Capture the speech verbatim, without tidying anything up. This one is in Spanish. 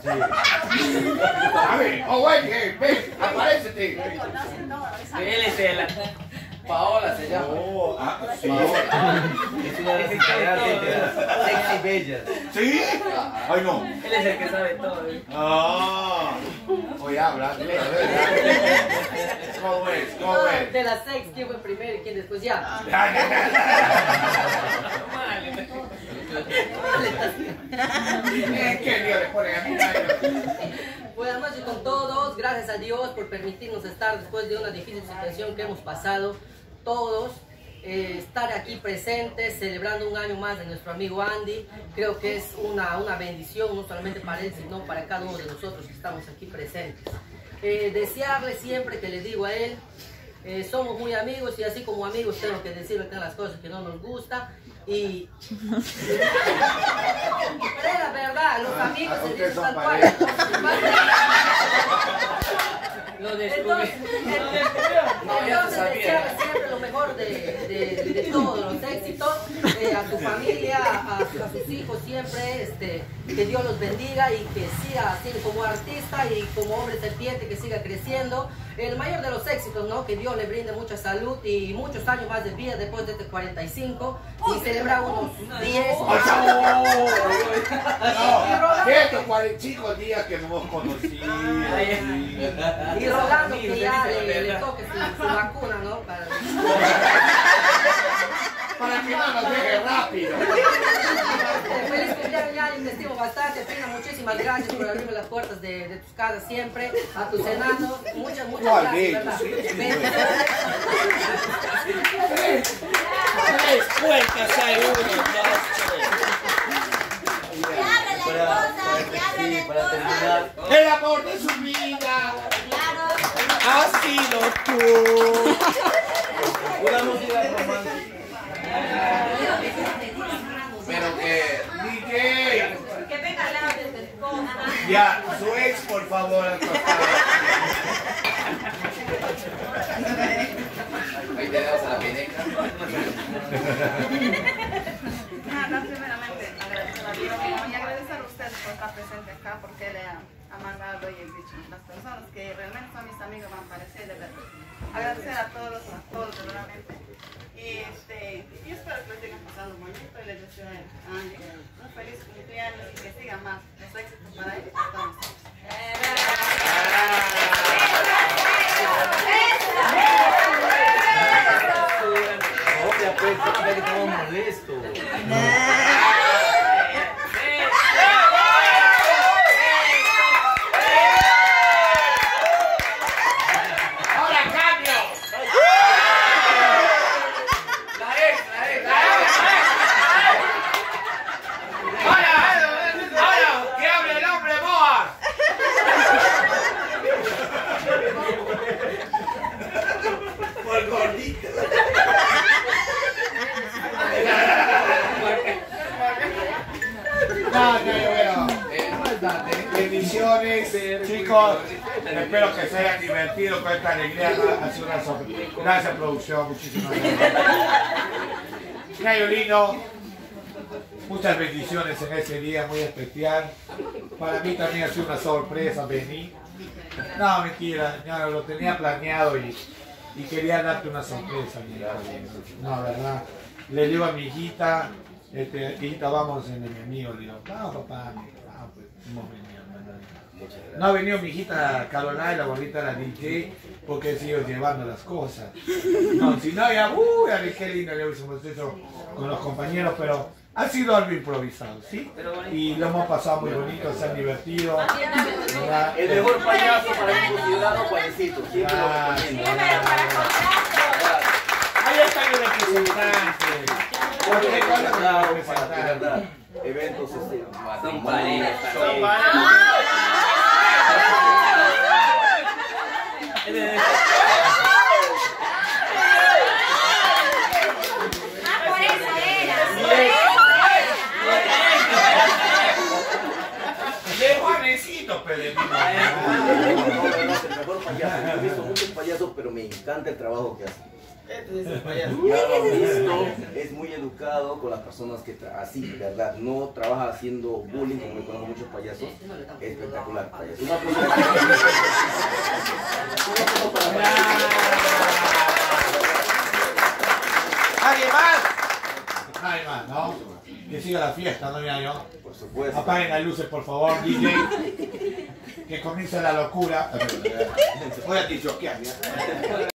Sí. A ver, oh, güey, ven, aparécete. Él es él. Paola se llama. Oh, ah, sí. Paola. Es una de las integrantes sexy bellas. ¿Sí? Ay, no. Él es el que sabe todo. ¿eh? Ah. Oye, habla. ¿Cómo es? ¿Cómo es? De las sex, quién fue primero y quién después ya. ¿Qué Dios le pone a mi Buenas noches con todos, gracias a Dios por permitirnos estar después de una difícil situación que hemos pasado todos, eh, estar aquí presentes, celebrando un año más de nuestro amigo Andy. Creo que es una, una bendición, no solamente para él, sino para cada uno de nosotros que estamos aquí presentes. Eh, desearle siempre que le digo a él, eh, somos muy amigos y así como amigos tengo que decirle que las cosas que no nos gustan. Y pero es la verdad, los amigos se dicen tal cual. Lo descubrí. Entonces, desearle siempre lo mejor de, de, de todos los éxitos, eh, a tu familia, a, a sus hijos siempre, este, que Dios los bendiga y que siga así como artista y como hombre serpiente, que siga creciendo. El mayor de los éxitos, ¿no? Que Dios le brinde mucha salud y muchos años más de vida después de este cuarenta y cinco y celebrar unos diez. No, ¿qué estos cuarenta y cinco días que no hemos conocido? Y rogando que ya le, le toque su, su vacuna, ¿no? Para, para que no nos deje rápido. Feliz cumpleaños, ya te estimo bastante. Pina, muchísimas gracias por abrirme las puertas de, de tus casas siempre, a tus enanos. Muchas, muchas gracias, ¿verdad? Tres puertas hay, uno, dos, tres. Para terminar. El amor de su vida. Ha sido tú. Una música romántica. Pero que, D J. Que venga la desde el cono. Ya, su ex, por favor, al costado. Ahí tenemos a la pineca. Nada, primeramente agradecer a Dios y agradecer a ustedes por estar presente acá, porque le ha, ha mandado y dicho las personas que realmente son mis amigos, me han parecido de verdad. Agradecer a todos, a todos realmente. Y este, yo espero que lo estén pasando bonito y les deseo a Andy un feliz cumpleaños y que siga más los éxitos para él y para todos nosotros. Obvia, pues, ya que estamos molestos. ¡Ahora cambio! La ex, la ex, la ex. ¡Ahora! ¡Ahora! ¡Que hable el hombre boa! Por gordito. No, no, bueno. Bendiciones, chicos. Espero que se hayan divertido con esta alegría. Ha sido una sorpresa. Gracias, producción. Muchísimas gracias. Nayolino, muchas bendiciones en ese día muy especial. Para mí también ha sido una sorpresa venir. No, mentira, ya lo tenía planeado y, y quería darte una sorpresa. No, verdad. Le digo a mi hijita, este, hijita, vamos en mi amigo. Le digo, no, papá, no, pues, hemos venido. No ha venido mi hijita Carolina, la gordita de la D J, porque he sido llevando las cosas. No, si no, ya, uy, a ver qué lindo le hemos hecho con los compañeros, pero ha sido algo improvisado, ¿sí? Y lo hemos pasado muy bonito, se han divertido. ¿Verdad? El mejor payaso para el ciudadano Juancito. Siempre lo recomiendo. Ahí está mi representante. Porque cuando Claro, me para ti, verdad. Eventos este, Son parejas. Son parejas. De Juanecito, pero de mi mamá. el mejor payaso. Yo he visto muchos payasos, pero me encanta el trabajo que hacen. Este es el payaso. Ya lo han visto, es muy educado con las personas que tra- así, de verdad, no trabaja haciendo bullying, como me conozco muchos payasos. Espectacular, payaso. Una cosa- ¿Alguien más? Nadie más, ¿no? Que siga la fiesta, ¿no, Ñaño? Por supuesto. Apaguen las luces, por favor, D J. Que comience la locura. Voy a ti choquear, mira.